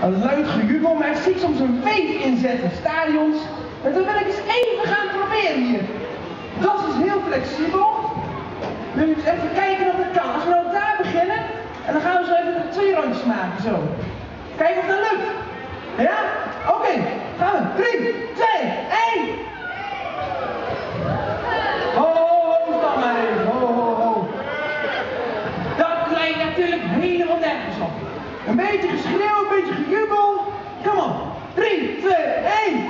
Een luid gejubel, maar ik zie soms een weef inzetten in stadions. En dan wil ik eens even gaan proberen hier. Dat is heel flexibel. Wil je eens even kijken of dat kan. Als we nou daar beginnen, en dan gaan we zo even 2 rondjes maken, zo. Kijken of dat lukt. Ja? Oké, gaan we. 3, 2, 1. Ho, stop maar even. Ho. Dat lijkt natuurlijk helemaal nergens op. Een beetje geschreeuw, een beetje gejubel. Kom op. 3, 2, 1.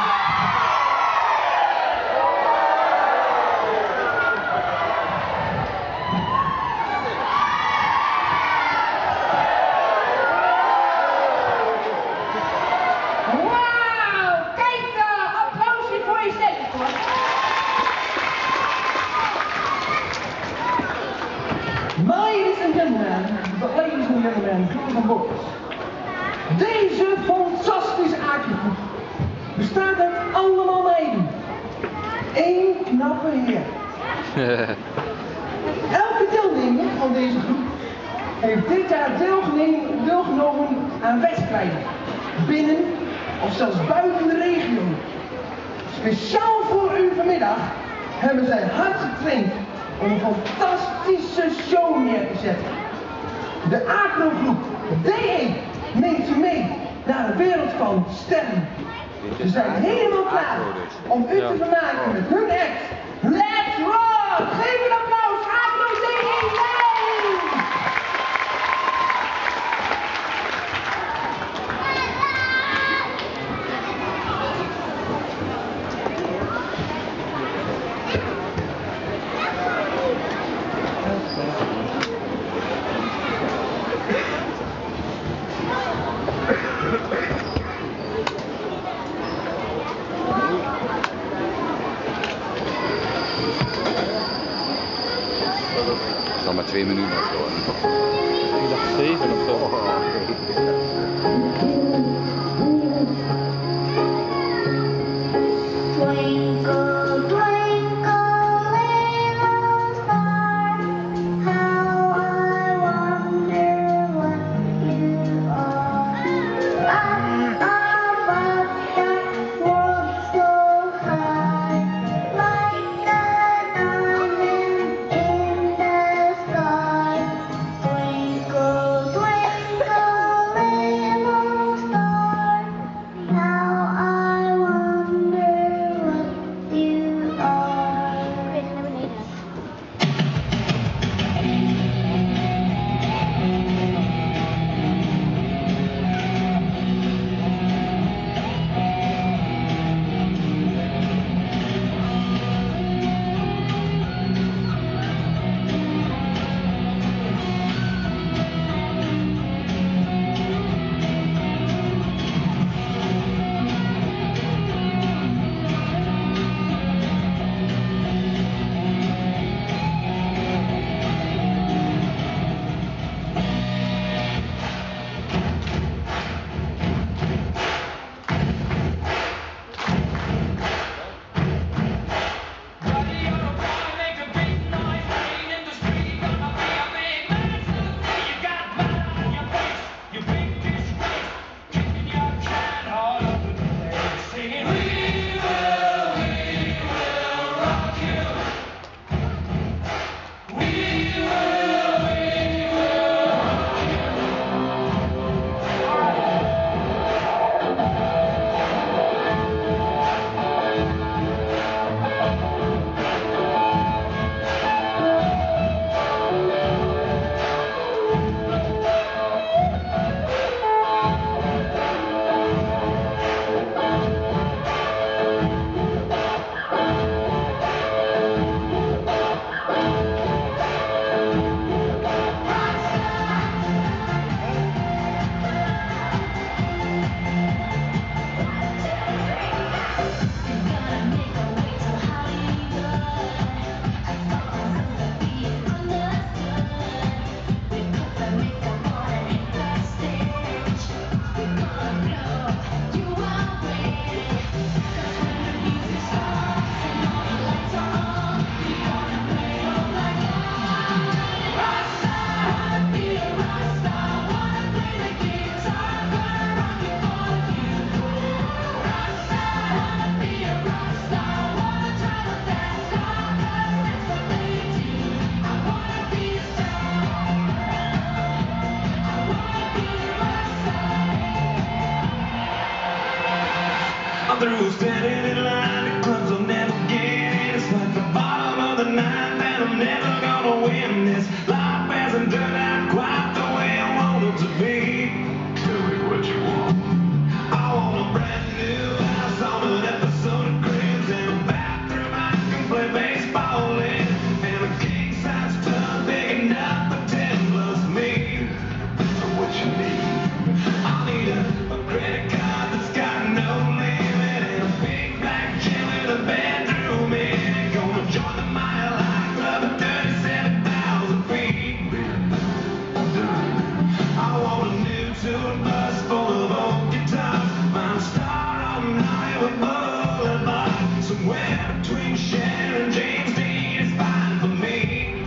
Ladies and gentlemen, groepen van bokkers. Deze fantastische aardjegroep bestaat uit allemaal meiden. Eén knappe heer. Elke deelnemer van deze groep heeft dit jaar deelgenomen aan wedstrijden. Binnen of zelfs buiten de regio. Speciaal voor u vanmiddag hebben zij hard getraind om een fantastische show neer te zetten. De acrogroep D1 neemt u mee naar de wereld van sterren. Ze zijn helemaal klaar om u te vermaken met hun act. Let's rock! Geef een applaus, acro D1 live! gone through, standing in line at clubs I'll never get in. It's like the bottom of the ninth and I'm never gonna win this. Life hasn't turned out quite the way I want it to be. Tell me what you want. I want a brand new house on an episode of Cribs and a bathroom I can play baseball in, and a king-size tub big enough for 10 plus me. What you need? I need a credit card that's got no limit and a big black gym with a bedroom in it. Gonna join the Mile High Club at 37,000 feet. I want a new tour bus full of old guitars. Find a star on Hollywood Boulevard. Somewhere between Cher and James Dean is fine for me.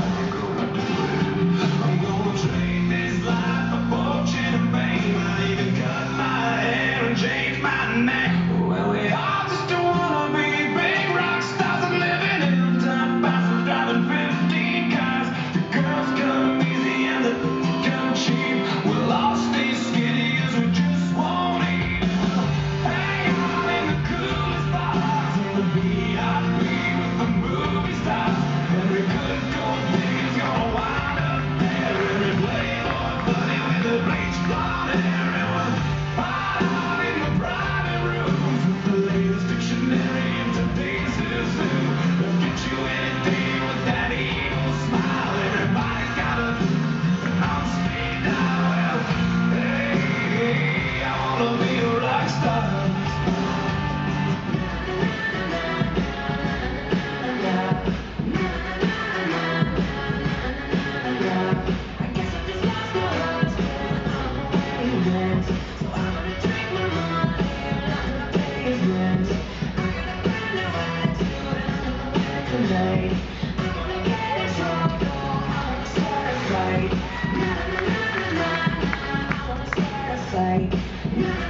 I'm gonna trade this life for fortune and fame. I even cut my hair and change my name. Well, we all just wanna be big rock stars and living in top houses, driving 15 cars. The girls come easy and the come cheap. We'll all stay skinny as we just won't eat. Hang out in the coolest bars in the VIP with the movie stars. Every good gold digger's gonna wind up there. Every playboy bunny with the bleached blonde hair. And we'll hide out in the private rooms with the latest dictionary in today's zoo. They'll get you anything with that evil smile. Everybody's got a on speed dial. Hey, I wanna be a rock star. Like